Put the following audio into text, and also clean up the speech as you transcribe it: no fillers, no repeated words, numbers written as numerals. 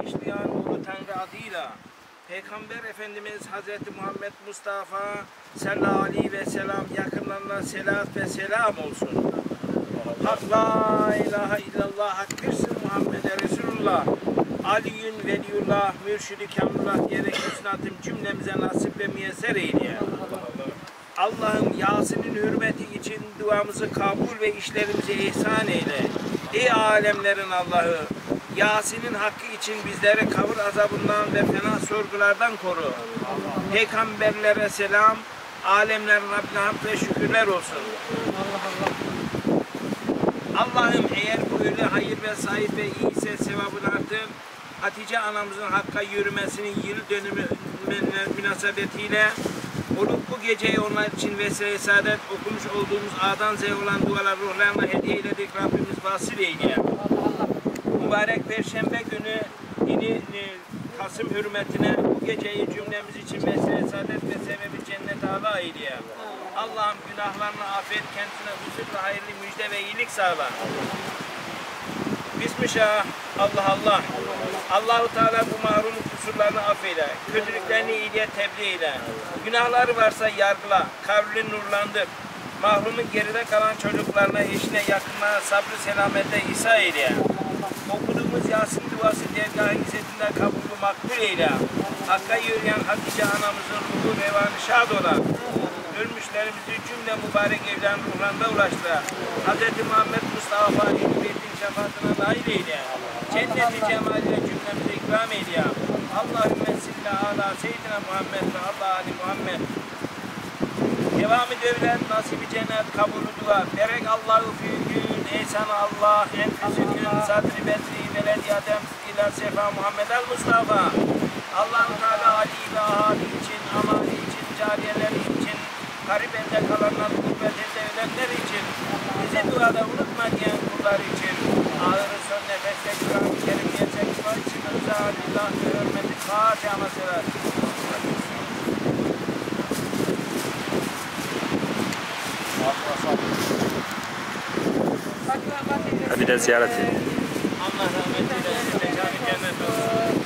bağışlayan Ulu Tanrı adıyla Peygamber Efendimiz Hazreti Muhammed Mustafa sallallahu aleyhi ve sellem yakınlarına selat ve selam olsun. Hak la ilahe illallah hakkırsın Muhammed'e Resulullah. Aliyyün veliyullah mürşidi kamullah diyerek hüsnatım cümlemize nasip ve müyesser eyle. Allah'ım Yasin'in hürmeti için duamızı kabul ve işlerimizi ihsan eyle. Ey alemlerin Allah'ı, Yasin'in hakkı için bizleri kabir azabından ve fena sorgulardan koru. Peygamberlere selam, alemlerin Rabbine hamd ve şükürler olsun. Allah'ım eğer bu öyle hayır ve sahip ve iyiyse sevabını artır. Hatice anamızın Hakk'a yürümesinin yıl dönümü münasebetiyle olup bu geceyi onlar için vesile-i saadet okumuş olduğumuz A'dan Z'ye olan dualar ruhlarına hediye eyledik. Rabbimiz vasıl eyle. Mübarek Perşembe günü dini Kasım hürmetine bu geceyi cümlemiz için vesile-i saadet ve sebebi cennet âlâ eyle. Allah'ım günahlarını affet, kendisine huzur ve hayırlı müjde ve iyilik sağla. Bismillah, Allah Allah. Allahu Teala bu mahrumun kusurlarını affeyle, kötülüklerini iyiliğe tebliğ eyle. Günahları varsa yargıla, kabrini nurlandır. Mahrumun geride kalan çocuklarına, eşine, yakınlarına sabrı selamette ihsa eyle. Okuduğumuz Yasin duası dergâh-ı izzetinde kabulü makbul eyle. Hakk'a yürüyen Hatice anamızın ruhu revanı şad ola. Ölmüşlerimizi cümle mübarek evlerin ruhlarına ulaştıra. Hz. Muhammed Mustafa Ehl-i şefaatine nail eyle. Cennet-i cemaliyle cümlemize ikram eyle. Allahümme sille ala seyyidina Muhammed ve Allah ali Muhammed. Devamı devlet, nasibi cennet, kabulü dua. Berek Allahu fügün, eysan Allah, enfüsükün, sadri bedri, veledi adem, ila sefa Muhammed el-Mustafa. Allah-u Teala Ali ve ahali için, amali için, cariyeleri için, garip elde kalanlar, gurbet elde ölenler için, bizi duada unutma diyen kullar için, ağır son nefeste Kur'an-ı Kerim'e çekme için, rızalillah ve hürmeti Fatiha mesela. Bir de ziyaret edin. Allah rahmet eylesin. Mekanı cennet olsun.